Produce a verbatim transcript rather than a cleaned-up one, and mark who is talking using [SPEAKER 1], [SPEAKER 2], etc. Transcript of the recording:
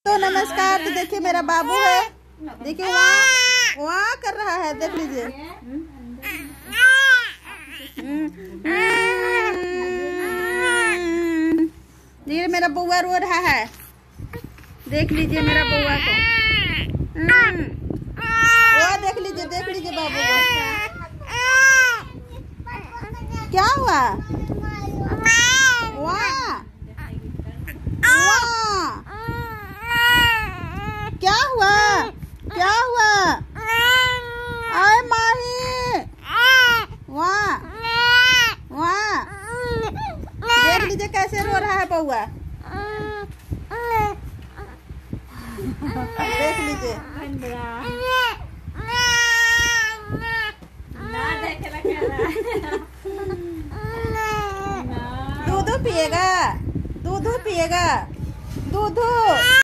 [SPEAKER 1] तो नमस्कार। तो देखिए मेरा बाबू है, देखिए वहाँ वहाँ कर रहा है, देख लीजिए। ये मेरा बउआ रो रहा है, देख लीजिए मेरा बउआ को। वो देख लीजिए, देख लीजिए बाबू को। क्या हुआ? वाह वाह, क्या हुआ? क्या हुआ? आए माही, वाह वाह, देख लीजिए कैसे रो रहा है बउआ, देख लीजिए। दूध पिएगा, दूध पिएगा, दूध।